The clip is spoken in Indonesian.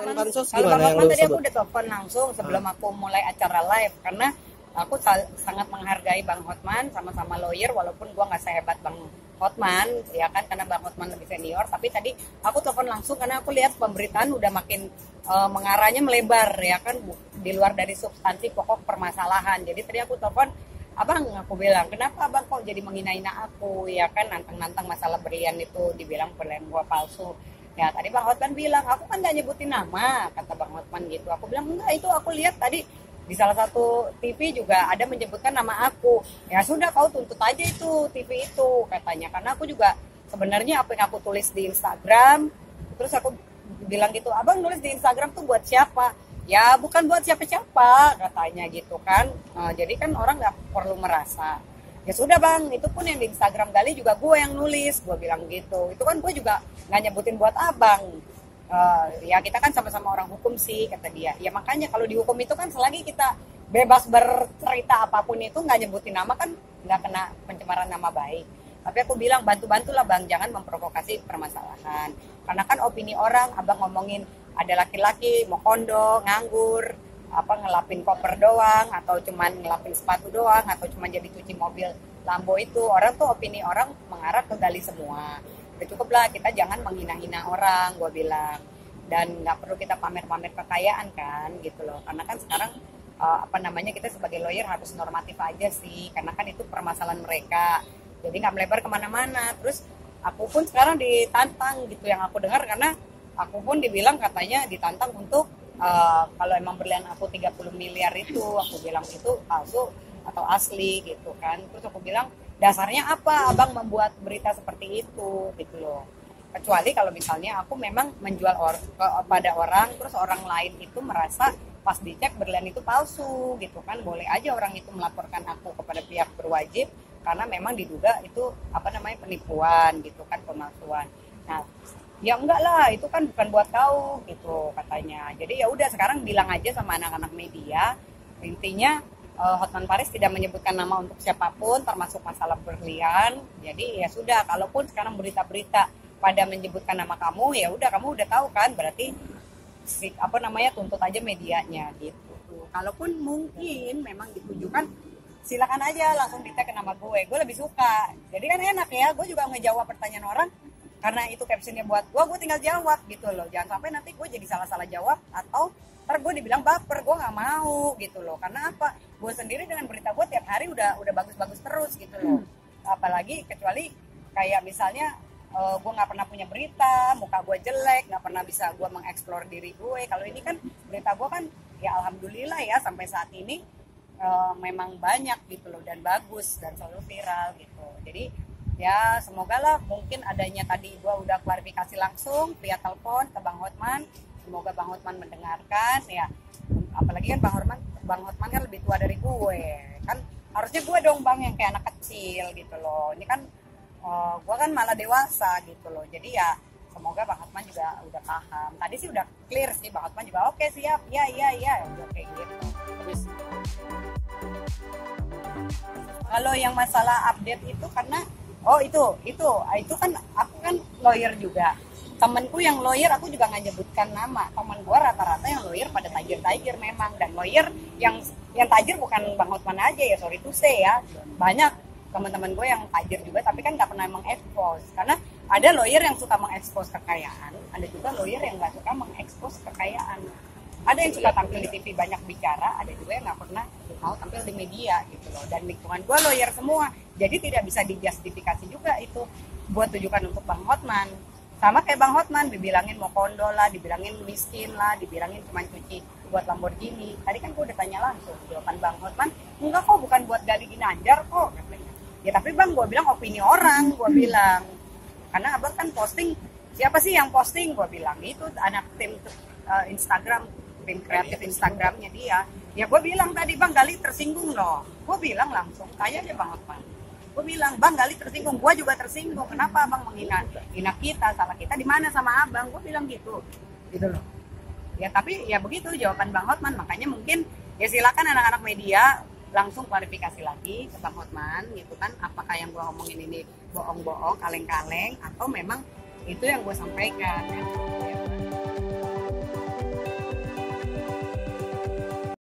Bansos Kalau gimana Bang yang Hotman lu tadi aku sebut? udah telepon langsung sebelum aku mulai acara live karena aku sangat menghargai Bang Hotman, sama-sama lawyer walaupun gua nggak sehebat Bang Hotman ya kan, karena Bang Hotman lebih senior. Tapi tadi aku telepon langsung karena aku lihat pemberitaan udah makin mengarahnya melebar ya kan, di luar dari substansi pokok permasalahan. Jadi tadi aku telepon abang, aku bilang kenapa abang kok jadi menghina-hina aku ya kan, nantang-nantang masalah berlian itu, dibilang berlian gua palsu. Ya tadi Bang Hotman bilang, aku kan gak nyebutin nama, kata Bang Hotman gitu. Aku bilang, enggak, itu aku lihat tadi di salah satu TV juga ada menyebutkan nama aku. Ya sudah, kau tuntut aja itu TV itu, katanya. Karena aku juga sebenarnya apa yang aku tulis di Instagram, terus aku bilang gitu, abang nulis di Instagram tuh buat siapa? Ya bukan buat siapa-siapa, katanya gitu kan. Jadi kan orang gak perlu merasa. Ya sudah bang, itu pun yang di Instagram Gali juga gue yang nulis, gue bilang gitu. Itu kan gue juga nggak nyebutin buat abang. Ya kita kan sama-sama orang hukum sih, kata dia. Ya makanya kalau di hukum itu kan selagi kita bebas bercerita apapun itu nggak nyebutin nama kan nggak kena pencemaran nama baik. Tapi aku bilang bantu-bantulah bang, jangan memprovokasi permasalahan. Karena kan opini orang, abang ngomongin ada laki-laki mau kondo, nganggur, ngelapin koper doang, atau cuman ngelapin sepatu doang, atau cuman jadi cuci mobil Lambo itu, orang tuh opini orang mengarah ke Gali semua. Udah cukup lah, kita jangan menghina-hina orang, gue bilang. Dan nggak perlu kita pamer-pamer kekayaan kan, gitu loh. Karena kan sekarang kita sebagai lawyer harus normatif aja sih, karena kan itu permasalahan mereka. Jadi nggak melebar kemana-mana. Terus aku pun sekarang ditantang gitu yang aku dengar, karena aku pun dibilang katanya ditantang untuk kalau emang berlian aku 30 miliar itu, aku bilang itu palsu atau asli gitu kan. Terus aku bilang dasarnya apa abang membuat berita seperti itu gitu loh. Kecuali kalau misalnya aku memang menjual pada orang, terus orang lain itu merasa pas dicek berlian itu palsu gitu kan, boleh aja orang itu melaporkan aku kepada pihak berwajib karena memang diduga itu penipuan gitu kan, pemalsuan. Nah ya enggak lah, itu kan bukan buat kau gitu katanya. Jadi ya udah sekarang bilang aja sama anak-anak media, intinya Hotman Paris tidak menyebutkan nama untuk siapapun termasuk masalah berlian. Jadi ya sudah, kalaupun sekarang berita-berita pada menyebutkan nama kamu, ya udah kamu udah tahu kan, berarti tuntut aja medianya gitu. Kalaupun mungkin memang ditujukan, silakan aja langsung di-tag ke nama gue lebih suka. Jadi kan enak ya, gue juga ngejawab pertanyaan orang karena itu captionnya buat gue tinggal jawab gitu loh. Jangan sampai nanti gue jadi salah-salah jawab atau ntar gue dibilang baper, gue nggak mau gitu loh. Karena apa? Gue sendiri dengan berita gue tiap hari udah bagus-bagus terus gitu loh. Apalagi kecuali kayak misalnya gue nggak pernah punya berita, muka gue jelek, nggak pernah bisa gue mengeksplor diri gue. Kalau ini kan berita gue kan ya alhamdulillah ya sampai saat ini memang banyak gitu loh, dan bagus dan selalu viral gitu. Jadi ya semoga lah, mungkin adanya tadi gue udah klarifikasi langsung via telepon ke Bang Hotman. Semoga Bang Hotman mendengarkan ya. Apalagi kan Bang Hotman kan lebih tua dari gue. Kan harusnya gue dong bang yang kayak anak kecil gitu loh. Ini kan gue kan malah dewasa gitu loh. Jadi ya semoga Bang Hotman juga udah paham. Tadi sih udah clear sih, Bang Hotman juga oke siap. Iya udah kayak gitu. Terus kalau yang masalah update itu karena itu kan aku kan lawyer juga. Temenku yang lawyer aku juga nggak nyebutkan nama. Temen gue rata-rata yang lawyer pada tajir memang, dan lawyer yang tajir bukan Bang Hotman aja ya, sorry to say ya. Banyak teman-teman gue yang tajir juga tapi kan nggak pernah mengekspos. Karena ada lawyer yang suka mengekspos kekayaan, ada juga lawyer yang nggak suka mengekspos kekayaan. Ada yang suka tampil di TV banyak bicara, ada juga yang nggak pernah mau tampil di media gitu loh. Dan lingkungan gue lawyer semua, jadi tidak bisa dijustifikasi juga itu buat tujukan untuk Bang Hotman. Sama kayak Bang Hotman, dibilangin mau kondo lah, dibilangin miskin lah, dibilangin cuma cuci buat Lamborghini. Tadi kan gue udah tanya langsung, jawaban Bang Hotman, enggak kok, bukan buat Gali Ginanjar kok katanya. Ya tapi bang, gue bilang opini orang, gue bilang. Karena abang kan posting, siapa sih yang posting, gue bilang. Itu anak tim Instagram, tim kreatif Instagramnya dia. Ya gue bilang tadi, bang Gali tersinggung loh. Gue bilang langsung, tanya aja Bang Hotman. Gue bilang, bang Gali tersinggung, gue juga tersinggung. Kenapa abang menghina kita, salah kita di mana sama abang? Gue bilang gitu loh. Ya tapi ya begitu jawaban Bang Hotman. Makanya mungkin ya silakan anak-anak media langsung klarifikasi lagi ke Bang Hotman gitu kan, apakah yang gue omongin ini bohong-bohong, kaleng-kaleng, atau memang itu yang gue sampaikan ya.